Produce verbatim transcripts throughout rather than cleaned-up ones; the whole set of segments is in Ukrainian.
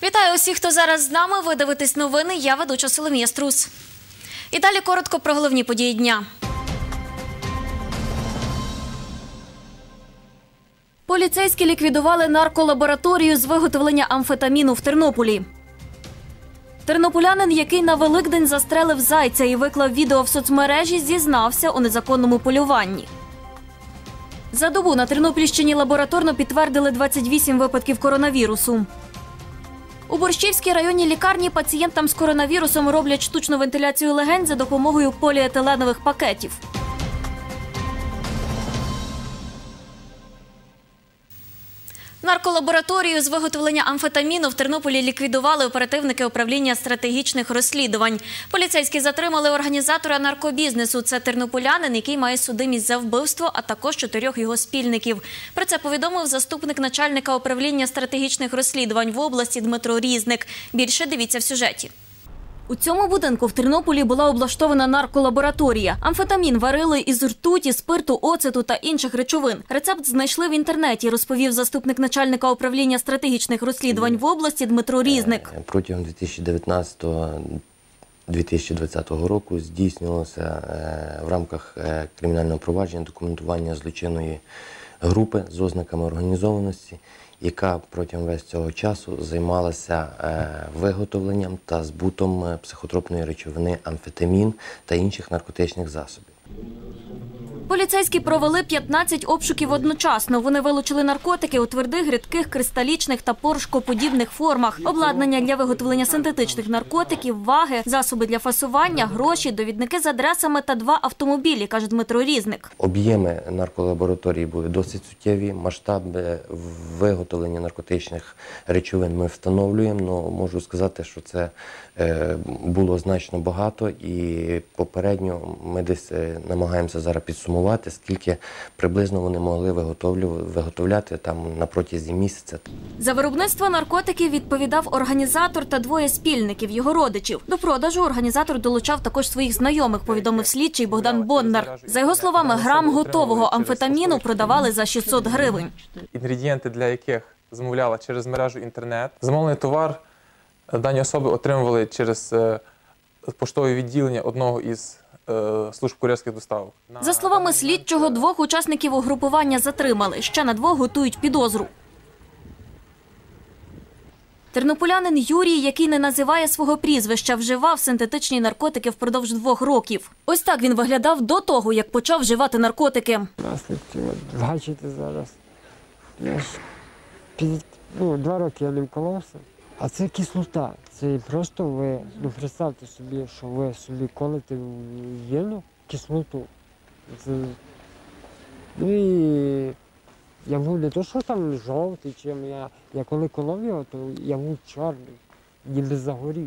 Вітаю усіх, хто зараз з нами. Ви дивитесь новини. Я ведуча Соломія Струс. І далі коротко про головні події дня. Поліцейські ліквідували нарколабораторію з виготовлення амфетаміну в Тернополі. Тернополянин, який на Великдень застрелив зайця і виклав відео в соцмережі, зізнався у незаконному полюванні. За добу на Тернопільщині лабораторно підтвердили двадцять вісім випадків коронавірусу. У Борщівській районній лікарні пацієнтам з коронавірусом роблять штучну вентиляцію легень за допомогою поліетиленових пакетів. Нарколабораторію з виготовлення амфетаміну в Тернополі ліквідували оперативники управління стратегічних розслідувань. Поліцейські затримали організатора наркобізнесу. Це тернополянин, який має судимість за вбивство, а також чотирьох його спільників. Про це повідомив заступник начальника управління стратегічних розслідувань в області Дмитро Різник. Більше дивіться в сюжеті. У цьому будинку в Тернополі була облаштована нарколабораторія. Амфетамін варили із ртуті, спирту, оцету та інших речовин. Рецепт знайшли в інтернеті, розповів заступник начальника управління стратегічних розслідувань в області Дмитро Різник. Протягом дві тисячі дев'ятнадцятого - дві тисячі двадцятого року здійснювалося в рамках кримінального провадження документування злочинної групи з ознаками організованості, яка протягом весь цього часу займалася виготовленням та збутом психотропної речовини амфетамін та інших наркотичних засобів. Поліцейські провели п'ятнадцять обшуків одночасно. Вони вилучили наркотики у твердих, рідких, кристалічних та порошкоподібних формах, обладнання для виготовлення синтетичних наркотиків, ваги, засоби для фасування, гроші, довідники з адресами та два автомобілі, каже Дмитро Різник. Об'єми нарколабораторії були досить суттєві, масштаби виготовлення наркотичних речовин ми встановлюємо, але можу сказати, що це було значно багато і попередньо ми десь намагаємося зараз підсумувати, скільки приблизно вони могли виготовляти там на протязі місяця. За виробництво наркотиків відповідав організатор та двоє спільників, його родичів. До продажу організатор долучав також своїх знайомих, повідомив слідчий Богдан Бондар. За його словами, грам готового амфетаміну продавали за шістсот гривень. Інгредієнти, для яких замовляла через мережу інтернет, замовлений товар дані особи отримували через поштове відділення одного із служб кур'єрських доставок. За словами слідчого, двох учасників угрупування затримали. Ще на двох готують підозру. Тернополянин Юрій, який не називає свого прізвища, вживав синтетичні наркотики впродовж двох років. Ось так він виглядав до того, як почав вживати наркотики. Наслідки, бачите зараз. Я ж під, ну, два роки я не вколовся. А це кислота. Це просто ви, ну представте собі, що ви собі колите в вену кислоту. Це, ну і я був не то, що там жовтий, чим я, я коли колов його, то я був чорний, ніби загорів.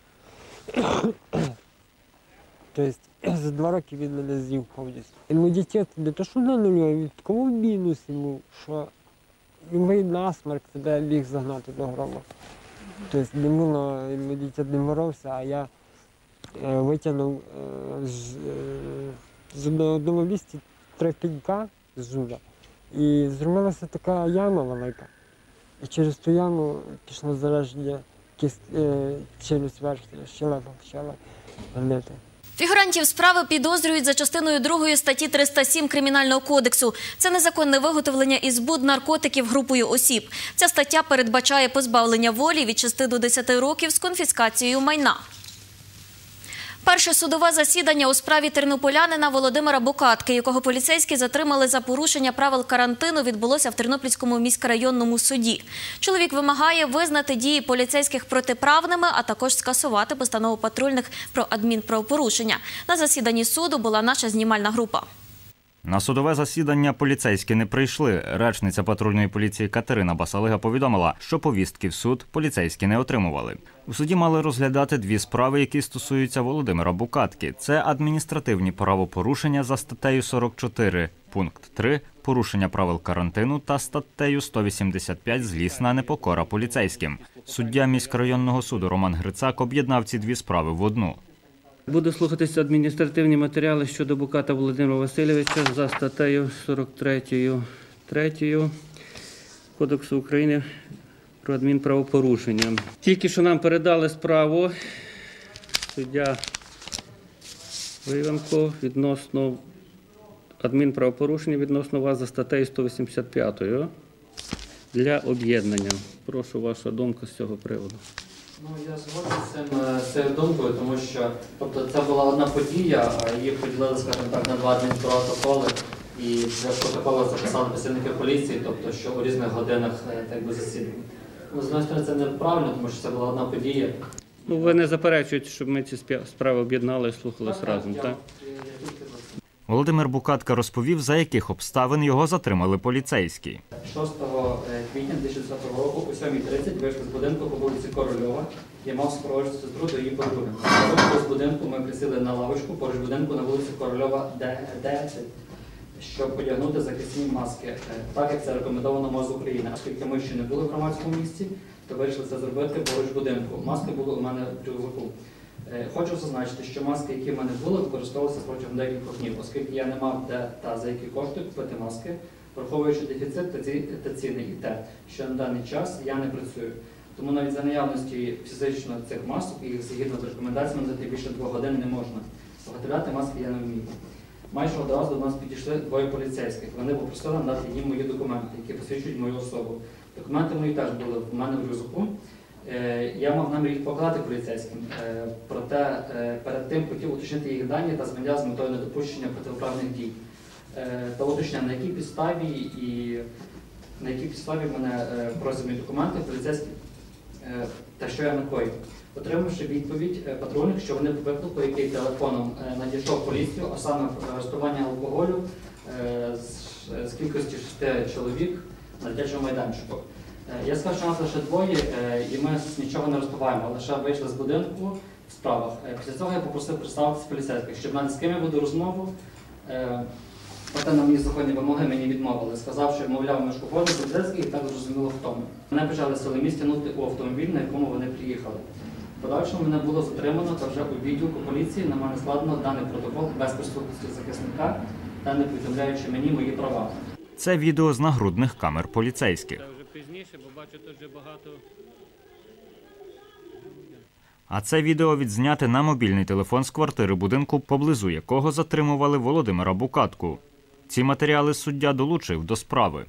Тобто за два роки він мене з'їв повністю. Імунітет не то, що на нулі, він такому мінусі був, що він насмерть тебе міг загнати до гроба. Тобто не було, імунітет не боровся, а я витягнув з, з одного місця три пенька з зуба. І зробилася така яма велика. І через ту яму пішло зараження челюсть верхня, щелепа почала гнити. Фігурантів справи підозрюють за частиною другої статті триста сім Кримінального кодексу. Це незаконне виготовлення і збут наркотиків групою осіб. Ця стаття передбачає позбавлення волі від шести до десяти років з конфіскацією майна. Перше судове засідання у справі тернополянина Володимира Букатки, якого поліцейські затримали за порушення правил карантину, відбулося в Тернопільському міськрайонному суді. Чоловік вимагає визнати дії поліцейських протиправними, а також скасувати постанову патрульних про адмінправопорушення. На засіданні суду була наша знімальна група. На судове засідання поліцейські не прийшли. Речниця патрульної поліції Катерина Басалига повідомила, що повістки в суд поліцейські не отримували. У суді мали розглядати дві справи, які стосуються Володимира Букатки. Це адміністративні правопорушення за статтею сорок чотири, пункт три, порушення правил карантину та статтею сто вісімдесят п'ять злісна непокора поліцейським. Суддя міськрайонного суду Роман Грицак об'єднав ці дві справи в одну. Буде слухатися адміністративні матеріали щодо Буката Володимира Васильовича за статтею сорок три, третьою Кодексу України про адмінправопорушення. Тільки що нам передали справу суддя Виявенко відносно адмінправопорушення відносно вас за статтею сто вісімдесят п'ять для об'єднання. Прошу ваша думка з цього приводу. Ну, я згоден з цим, з цією думкою, тому що тобто, це була одна подія, а її поділили, скажімо так, на два адмінпротоколи. І в протоколах записали працівники поліції, тобто, що у різних годинах так би засідання. Ну, з однієї сторони, це неправильно, тому що це була одна подія. Ну, ви не заперечуєте, щоб ми ці справи об'єднали і слухались так, разом, так? так? Володимир Букатка розповів, за яких обставин його затримали поліцейські. шостого квітня дві тисячі двадцятого року о сьомій тридцять вийшли з будинку по вулиці Корольова. Я мав супроводжувати сестру до її подруги. З будинку ми присіли на лавочку поруч будинку на вулиці Корольова десять, щоб одягнути захисні маски, так як це рекомендовано МОЗ України. Оскільки ми ще не були в громадському місці, то вирішили це зробити поруч будинку. Маски були у мене в рюкзаку. Хочу зазначити, що маски, які в мене були, використовувалися протягом декількох днів, оскільки я не мав де та за які кошти купити маски, враховуючи дефіцит та ціни і те, що на даний час я не працюю. Тому навіть за наявності фізично цих масок, їх згідно з рекомендаціями за більше двох годин не можна. Виготовляти маски я не вмію. Майже одразу до нас підійшли двоє поліцейських. Вони попросили надати їм мої документи, які посвідчують мою особу. Документи мої теж були в мене в рюкзаку. Я мав намір їх покладати поліцейським, проте перед тим хотів уточнити їх дані та зміняв з метою недопущення протиправних дій. Та уточняв, на якій підставі і на якій підставі в мене просять мої документи поліцейські та що я накоїв. Отримавши відповідь патрульних, що вони по виклику, який телефоном надійшов в поліцію, а саме реєстрування алкоголю з кількості шести чоловік на дитячому майданчику. Я сказав, що нас лише двоє, і ми нічого не розпиваємо, лише вийшли з будинку в справах. Після цього я попросив представитися поліцейських, щоб мене з ким я веду розмову. Проте на мої законні вимоги мені відмовили, сказавши, мовляв, ми ж походимо поліцейських, і так зрозуміло хто ми. Мене почали сили місць тягнути у автомобіль, на якому вони приїхали. В подальшому мене було затримано та вже у відділку поліції на мене складено даний протокол без присутності захисника та не повідомляючи мені мої права. Це відео з нагрудних камер поліцейських. Пізніше, бо бачу, тут вже багато. А це відео відзняте на мобільний телефон з квартири будинку, поблизу якого затримували Володимира Букатку. Ці матеріали суддя долучив до справи.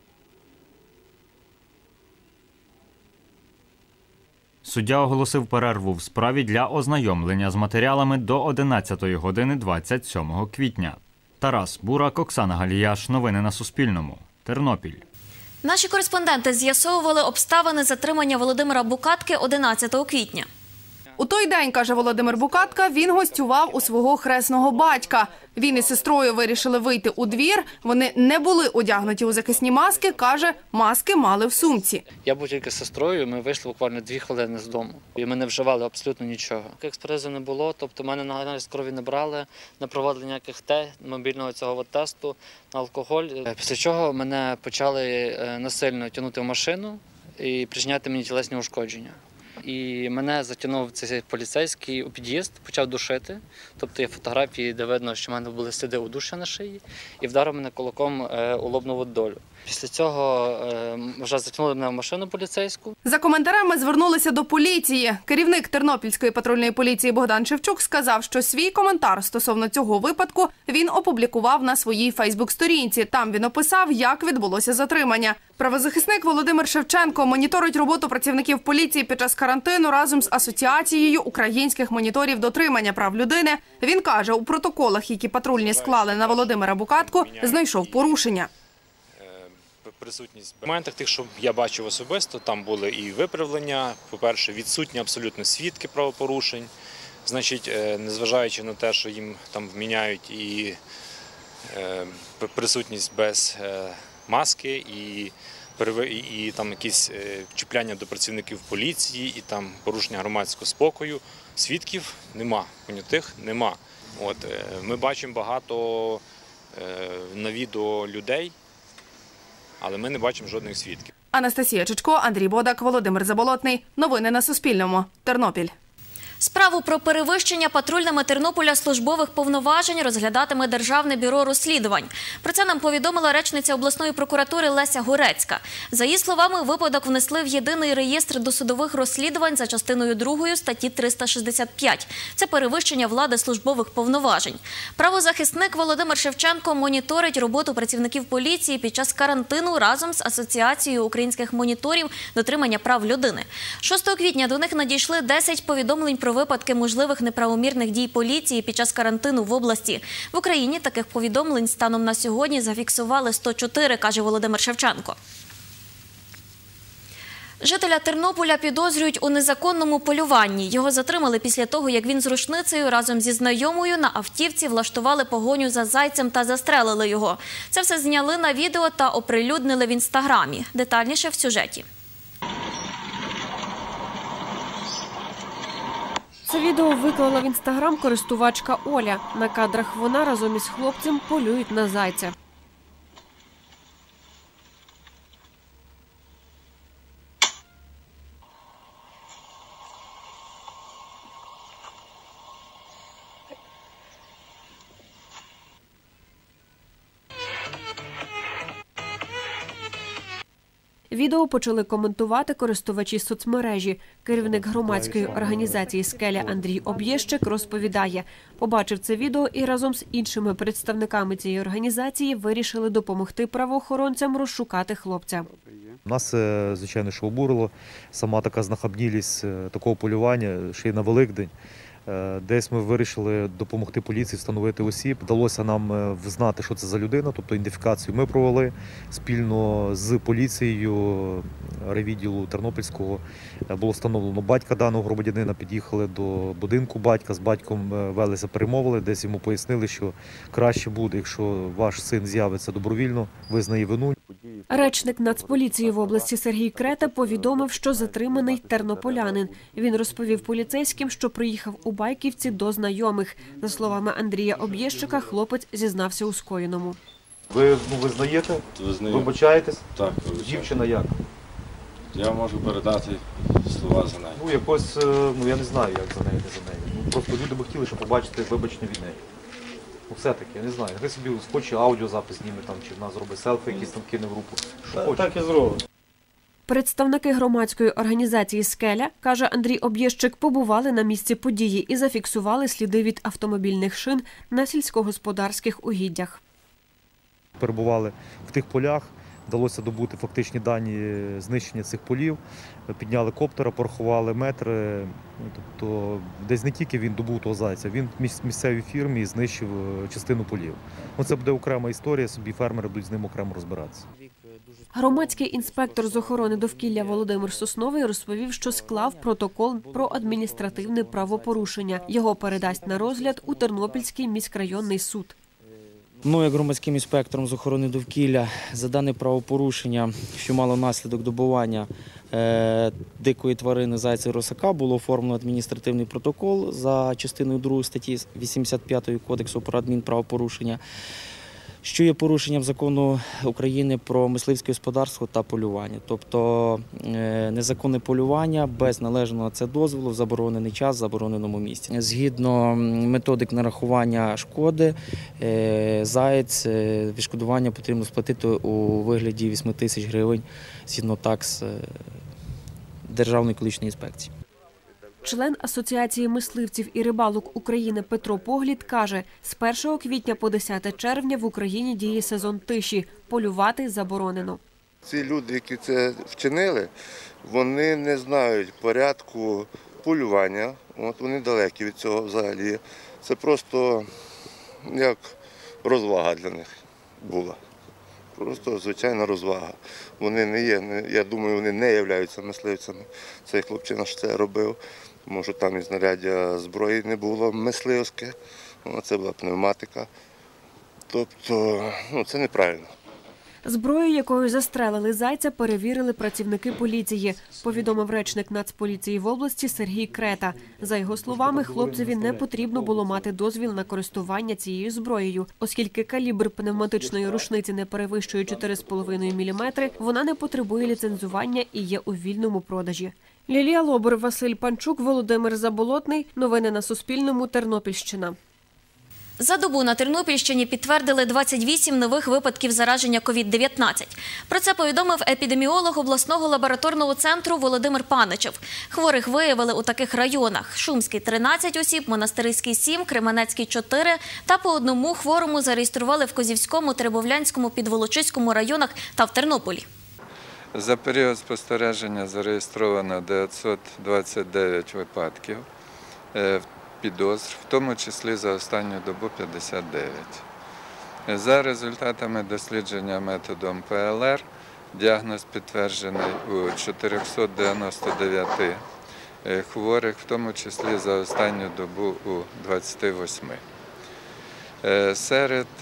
Суддя оголосив перерву в справі для ознайомлення з матеріалами до одинадцятої години двадцять сьомого квітня. Тарас Бурак, Оксана Галіяш. Новини на Суспільному. Тернопіль. Наші кореспонденти з'ясовували обставини затримання Володимира Букатки одинадцятого квітня. У той день, каже Володимир Букатка, він гостював у свого хресного батька. Він із сестрою вирішили вийти у двір. Вони не були одягнуті у захисні маски, каже, маски мали в сумці. Я був тільки з сестрою, ми вийшли буквально дві хвилини з дому. І ми не вживали абсолютно нічого. Експреси не було, тобто мене на аналіз крові не брали, не проводили ніяких те, мобільного цього тесту на алкоголь. Після чого мене почали насильно тягнути в машину і причиняти мені тілесні ушкодження. І мене затягнув цей поліцейський у під'їзд, почав душити. Тобто є фотографії, де видно, що в мене були сліди удушення на шиї, і вдарив мене кулаком у лобну долю. Після цього вже затягнули мене в машину поліцейську. За коментарями звернулися до поліції. Керівник Тернопільської патрульної поліції Богдан Шевчук сказав, що свій коментар стосовно цього випадку він опублікував на своїй фейсбук-сторінці. Там він описав, як відбулося затримання. Правозахисник Володимир Шевченко моніторить роботу працівників поліції під час карантину разом з Асоціацією українських моніторів дотримання прав людини. Він каже, у протоколах, які патрульні склали на Володимира Букатку, знайшов порушення. Присутність в моментах тих, що я бачив особисто, там були і виправлення, по-перше, відсутні абсолютно свідки правопорушень, значить, незважаючи на те, що їм там вміняють і е, присутність без е, маски, і, і, і там якісь е, чіпляння до працівників поліції, і там порушення громадського спокою, свідків нема, понятих нема. От, е, ми бачимо багато е, на відео людей, але ми не бачимо жодних свідків. Анастасія Чичко, Андрій Бодак, Володимир Заболотний. Новини на Суспільному. Тернопіль. Справу про перевищення патрульними Тернополя службових повноважень розглядатиме Державне бюро розслідувань. Про це нам повідомила речниця обласної прокуратури Леся Горецька. За її словами, випадок внесли в єдиний реєстр досудових розслідувань за частиною другою статті триста шістдесят п'ять. Це перевищення влади службових повноважень. Правозахисник Володимир Шевченко моніторить роботу працівників поліції під час карантину разом з Асоціацією українських моніторів дотримання прав людини. шостого квітня до них надійшли десять повідомлень про випадки можливих неправомірних дій поліції під час карантину в області. В Україні таких повідомлень станом на сьогодні зафіксували сто чотири, каже Володимир Шевченко. Жителя Тернополя підозрюють у незаконному полюванні. Його затримали після того, як він з рушницею разом зі знайомою на автівці влаштували погоню за зайцем та застрелили його. Це все зняли на відео та оприлюднили в інстаграмі. Детальніше в сюжеті. Це відео виклала в інстаграм користувачка Оля. На кадрах вона разом із хлопцем полюють на зайця. Відео почали коментувати користувачі соцмережі. Керівник громадської організації «Скеля» Андрій Об'єщик розповідає, побачив це відео і разом з іншими представниками цієї організації вирішили допомогти правоохоронцям розшукати хлопця. Нас, звичайно, що обурило, сама така знахабнілість такого полювання, ще й на Великдень. Десь ми вирішили допомогти поліції встановити осіб. Вдалося нам взнати, що це за людина, тобто ідентифікацію ми провели спільно з поліцією райвідділу Тернопільського. Було встановлено батька даного громадянина, під'їхали до будинку батька, з батьком велися перемовили, десь йому пояснили, що краще буде, якщо ваш син з'явиться добровільно, визнає вину. Речник Нацполіції в області Сергій Крета повідомив, що затриманий тернополянин. Він розповів поліцейським, що приїхав у Байківці до знайомих. За словами Андрія Об'єщика, хлопець зізнався у скоєному. Ви ну, визнаєте? Визнаю. Вибачаєтесь? Так, вибачаю. Дівчина як? Я можу передати слова за нею. Ну, якось, ну я не знаю, як за нею, не за нею. Ну, просто люди би хотіли, щоб побачити вибачення від неї. Ну, все-таки, я не знаю, хай собі хоче аудіозапис зніме там, чи в нас зробить селфі, якісь там кине в групу. Що так, хоче. так і зробить. Представники громадської організації «Скеля», каже Андрій Об'єщик, побували на місці події і зафіксували сліди від автомобільних шин на сільськогосподарських угіддях. Перебували в тих полях, вдалося добути фактичні дані знищення цих полів, підняли коптера, порахували метри. Тобто десь не тільки він добув того зайця, він в місцевій фірмі знищив частину полів. Ну, це буде окрема історія, собі фермери будуть з ним окремо розбиратися. Громадський інспектор з охорони довкілля Володимир Сосновий розповів, що склав протокол про адміністративне правопорушення. Його передасть на розгляд у Тернопільський міськрайонний суд. Мною, як громадським інспектором з охорони довкілля, за дане правопорушення, що мало наслідок добування е, дикої тварини зайця росака, було оформлено адміністративний протокол за частиною другої статті вісімдесят п'ятої Кодексу про адмінправопорушення, що є порушенням закону України про мисливське господарство та полювання. Тобто е, незаконне полювання без належного на це дозволу в заборонений час в забороненому місці. Згідно методик нарахування шкоди, е, заєць е, відшкодування потрібно сплатити у вигляді вісім тисяч гривень згідно такс е, Державної екологічної інспекції. Член Асоціації мисливців і рибалок України Петро Поглід каже, з першого квітня по десяте червня в Україні діє сезон тиші. Полювати заборонено. Ці люди, які це вчинили, вони не знають порядку полювання. От вони далекі від цього взагалі. Це просто як розвага для них була. Просто звичайна розвага. Вони не є, я думаю, вони не являються мисливцями. Цей хлопчина ж це робив. Може, там і знаряддя зброї не було мисливське, це була пневматика. Тобто, ну, це неправильно. Зброю, якою застрелили зайця, перевірили працівники поліції, повідомив речник Нацполіції в області Сергій Крета. За його словами, хлопцеві не потрібно було мати дозвіл на користування цією зброєю. Оскільки калібр пневматичної рушниці не перевищує чотири з половиною міліметри, вона не потребує ліцензування і є у вільному продажі. Лілія Лобур, Василь Панчук, Володимир Заболотний. Новини на Суспільному. Тернопільщина. За добу на Тернопільщині підтвердили двадцять вісім нових випадків зараження ковід дев'ятнадцять. Про це повідомив епідеміолог обласного лабораторного центру Володимир Паничев. Хворих виявили у таких районах: Шумський – тринадцять осіб, Монастириський – сім, Кременецький – чотири та по одному хворому зареєстрували в Козівському, Теребовлянському, Підволочиському районах та в Тернополі. За період спостереження зареєстровано дев'ятсот двадцять дев'ять випадків підозр, в тому числі за останню добу п'ятдесят дев'ять. За результатами дослідження методом Пе Ел Ер діагноз підтверджений у чотирьохсот дев'яноста дев'яти хворих, в тому числі за останню добу у двадцяти восьми. Серед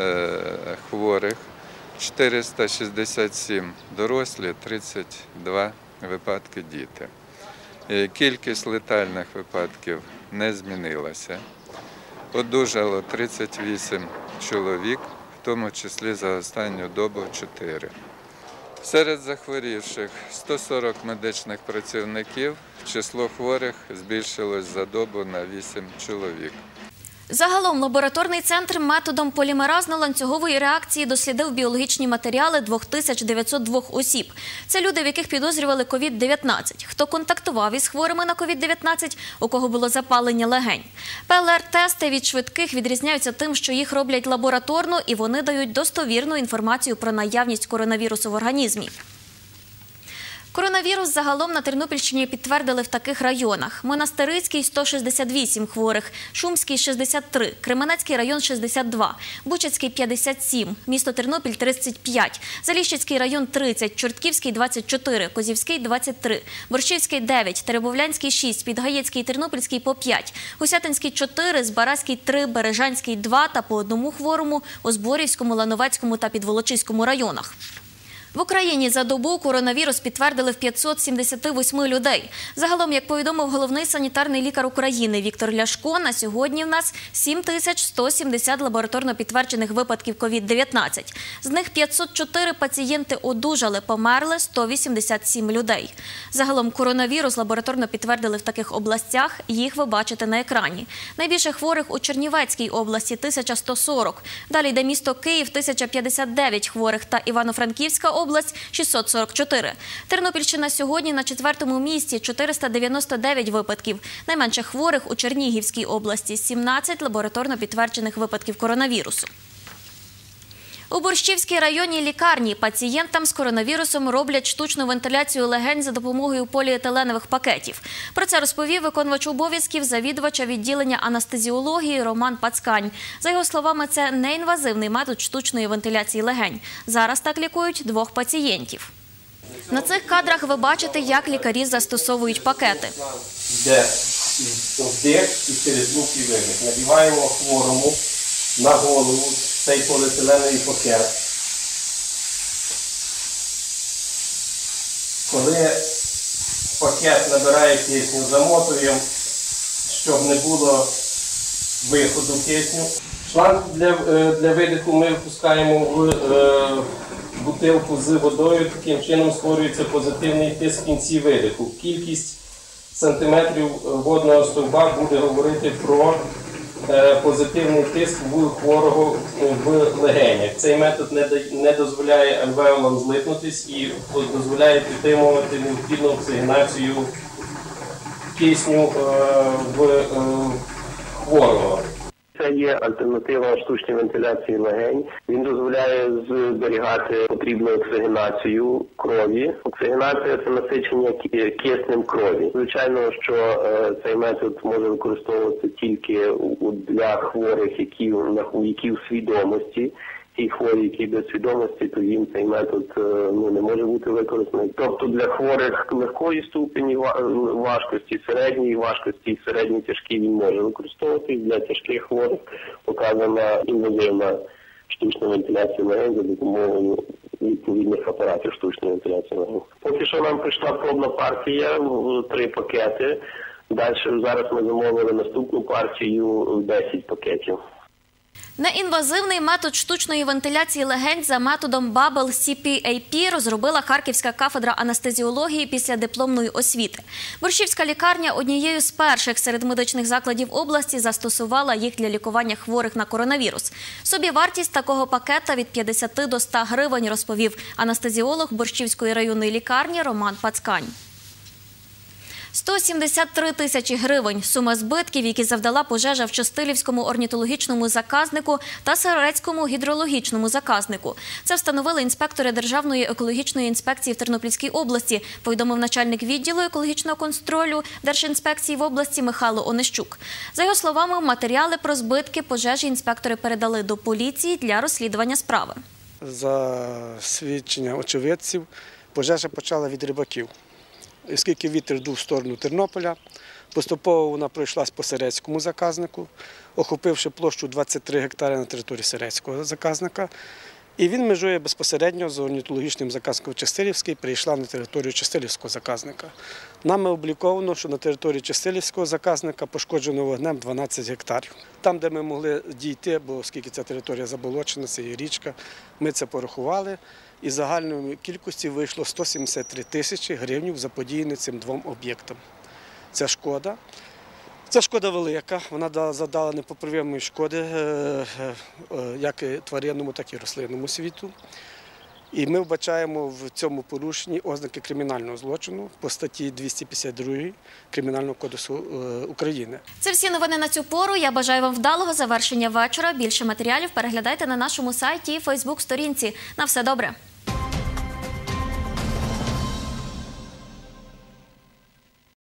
хворих чотириста шістдесят сім дорослі, тридцять два випадки діти. Кількість летальних випадків не змінилася. Одужало тридцять вісім чоловік, в тому числі за останню добу чотири. Серед захворівших сто сорок медичних працівників, число хворих збільшилось за добу на вісім чоловік. Загалом лабораторний центр методом полімеразно-ланцюгової реакції дослідив біологічні матеріали двох тисяч дев'ятсот двох осіб. Це люди, в яких підозрювали ковід дев'ятнадцять. Хто контактував із хворими на ковід дев'ятнадцять, у кого було запалення легень. Пе Ел Ер-тести від швидких відрізняються тим, що їх роблять лабораторно і вони дають достовірну інформацію про наявність коронавірусу в організмі. Коронавірус загалом на Тернопільщині підтвердили в таких районах: Монастирицький – сто шістдесят вісім хворих, Шумський – шістдесят три, Кременецький район – шістдесят два, Бучацький – п'ятдесят сім, місто Тернопіль – тридцять п'ять, Заліщицький район – тридцять, Чортківський – двадцять чотири, Козівський – двадцять три, Борщівський – дев'ять, Теребовлянський – шість, Підгаєцький і Тернопільський – по п'ять, Гусятинський – чотири, Збаразький – три, Бережанський – два та по одному хворому у Зборівському, Лановецькому та Підволочиському районах. В Україні за добу коронавірус підтвердили в п'ятсот сімдесят вісім людей. Загалом, як повідомив головний санітарний лікар України Віктор Ляшко, на сьогодні в нас сім тисяч сто сімдесят лабораторно підтверджених випадків ковід дев'ятнадцять. З них п'ятсот чотири пацієнти одужали, померли сто вісімдесят сім людей. Загалом коронавірус лабораторно підтвердили в таких областях, їх ви бачите на екрані. Найбільше хворих у Чернівецькій області – тисяча сто сорок. Далі йде місто Київ – тисяча п'ятдесят дев'ять хворих та Івано-Франківська область – шістсот сорок чотири. Тернопільщина сьогодні на четвертому місці – чотириста дев'яносто дев'ять випадків. Найменше хворих у Чернігівській області – сімнадцять лабораторно підтверджених випадків коронавірусу. У Борщівській районній лікарні пацієнтам з коронавірусом роблять штучну вентиляцію легень за допомогою поліетиленових пакетів. Про це розповів виконувач обов'язків завідувача відділення анестезіології Роман Пацкань. За його словами, це неінвазивний метод штучної вентиляції легень. Зараз так лікують двох пацієнтів. На цих кадрах ви бачите, як лікарі застосовують пакети. Йде вдих і через муки видих. Надіваємо хворому на голову цей поліетиленовий пакет. Коли пакет набирає кисню, замотуємо, щоб не було виходу кисню. Шланг для, для видиху ми впускаємо в е, бутилку з водою, таким чином створюється позитивний тиск в кінці видиху. Кількість сантиметрів водного стовба буде говорити про позитивний тиск в хворого в легенях. Цей метод не дозволяє альвеолам злипнутись і дозволяє підтримувати необхідну оксигенацію кисню в хворого. Це є альтернатива штучній вентиляції легень. Він дозволяє зберігати потрібну оксигенацію крові. Оксигенація – це насичення киснем крові. Звичайно, що цей метод може використовуватися тільки для хворих, які, які в свідомості. Ті хворі, які без свідомості, то їм цей метод ну, не може бути використаний. Тобто для хворих легкої ступені важкості, середньої важкості і середньої тяжкій він може використовуватись. Для тяжких хворих показана інвазивна штучна вентиляція легень за допомогою відповідних апаратів штучної вентиляції легень. Поки що нам прийшла пробна партія в три пакети. Далі зараз ми замовили наступну партію в десять пакетів. Неінвазивний метод штучної вентиляції легень за методом Bubble Сі Пі Ей Пі розробила Харківська кафедра анестезіології після дипломної освіти. Борщівська лікарня однією з перших серед медичних закладів області застосувала їх для лікування хворих на коронавірус. Собівартість такого пакета від п'ятдесят до ста гривень, розповів анестезіолог Борщівської районної лікарні Роман Пацкань. сто сімдесят три тисячі гривень – сума збитків, які завдала пожежа в Чистилівському орнітологічному заказнику та Сирецькому гідрологічному заказнику. Це встановили інспектори Державної екологічної інспекції в Тернопільській області, повідомив начальник відділу екологічного контролю Держінспекції в області Михайло Онищук. За його словами, матеріали про збитки пожежі інспектори передали до поліції для розслідування справи. За свідчення очевидців, пожежа почала від рибаків. Оскільки вітер дув в сторону Тернополя, поступово вона пройшлась по Сирецькому заказнику, охопивши площу двадцять три гектари на території Сирецького заказника. І він межує безпосередньо з орнітологічним заказником Чистилівський, прийшла на територію Чистилівського заказника. Нами обліковано, що на території Чистилівського заказника пошкоджено вогнем дванадцять гектарів. Там, де ми могли дійти, бо оскільки ця територія заболочена, це є річка, ми це порахували. І загальної кількості вийшло сто сімдесят три тисячі гривень заподіяні цим двом об'єктам. Це шкода. Ця шкода велика, вона завдала непоправимої шкоди як і тваринному, так і рослинному світу. І ми вбачаємо в цьому порушенні ознаки кримінального злочину по статті двісті п'ятдесят два Кримінального кодексу України. Це всі новини на цю пору. Я бажаю вам вдалого завершення вечора. Більше матеріалів переглядайте на нашому сайті і фейсбук-сторінці. На все добре!